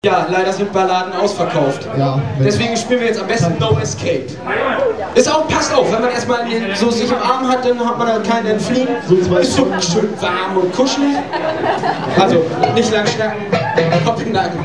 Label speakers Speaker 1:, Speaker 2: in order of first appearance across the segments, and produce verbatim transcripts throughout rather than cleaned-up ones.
Speaker 1: Ja, leider sind Balladen ausverkauft.
Speaker 2: Ja,
Speaker 1: deswegen spielen wir jetzt am besten No Escape. Ist auch, passt auf, wenn man erstmal so sich im Arm hat, dann hat man da keinen Entfliehen.
Speaker 2: So zwei
Speaker 1: ist so schön warm und kuschelig. Also, nicht lang schnacken, Kopf in den Nacken.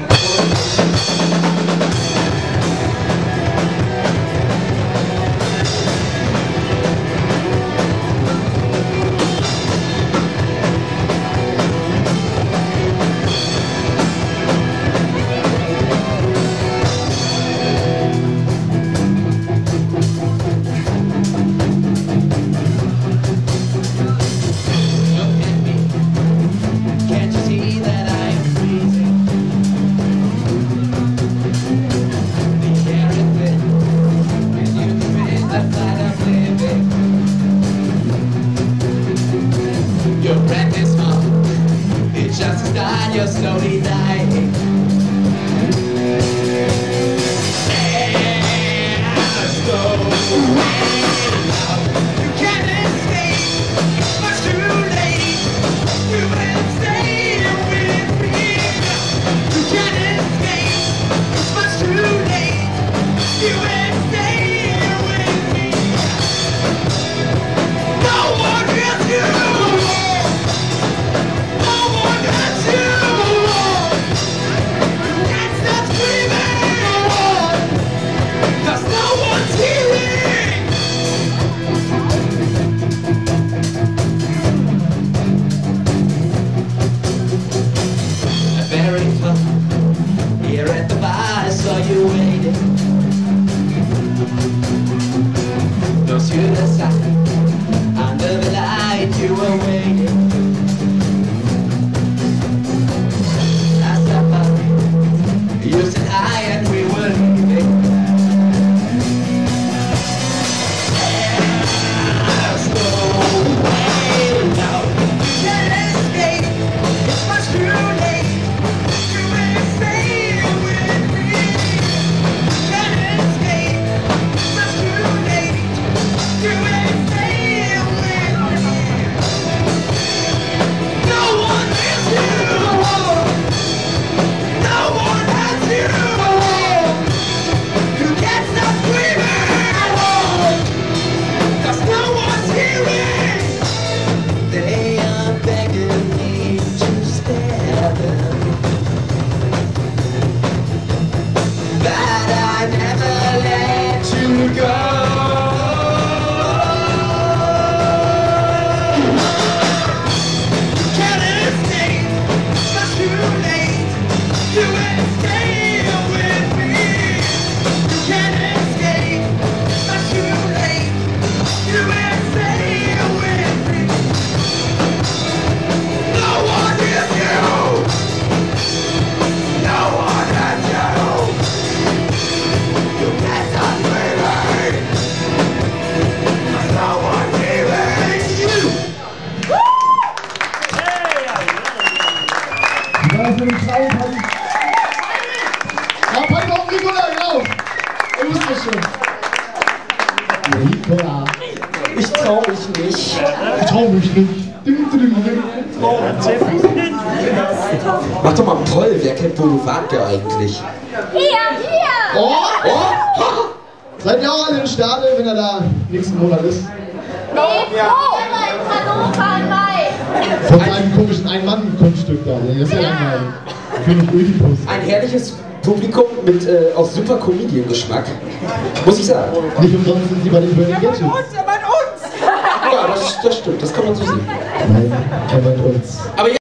Speaker 1: Your breath is up, it's just a start, you're slowly dying. And slow now, you can't escape, it's much too late. You will stay with me. You can't escape, it's much too late. You will stay with me. No one gets you. Here at the bar, I saw you waiting. Those to the side, under the light, you were waiting. I stopped by, you said hi, and we were leaving. And slow way now, you can't escape. It's much too late.
Speaker 2: Für den Traum, Paddy. Ja, Paddy, warum Nicola, genau. Ihr wisst das schon. Nicola.
Speaker 1: Ich trau mich nicht.
Speaker 2: Ich trau mich nicht.
Speaker 1: Mach doch mal toll, wer kennt Boulevard der eigentlich?
Speaker 3: Hier, hier!
Speaker 2: Oh, oh. Seid ihr auch alle in Stade, wenn er da nächsten Monat ist?
Speaker 3: Nee, wo? In Hannover im Mai.
Speaker 2: Von einem komischen Ein-Mann-Kunststück da. Das ist ja langweilig. König Ödipus.
Speaker 1: Ein herrliches Publikum mit äh, auch super Comedian-Geschmack, muss ich sagen.
Speaker 2: Nicht umsonst sind sie bei den Burning Gadgets.
Speaker 4: Er meint uns, er meint uns!
Speaker 1: Ja, das, das stimmt, das kann man so sehen.
Speaker 2: Nein, er meint uns.
Speaker 1: Aber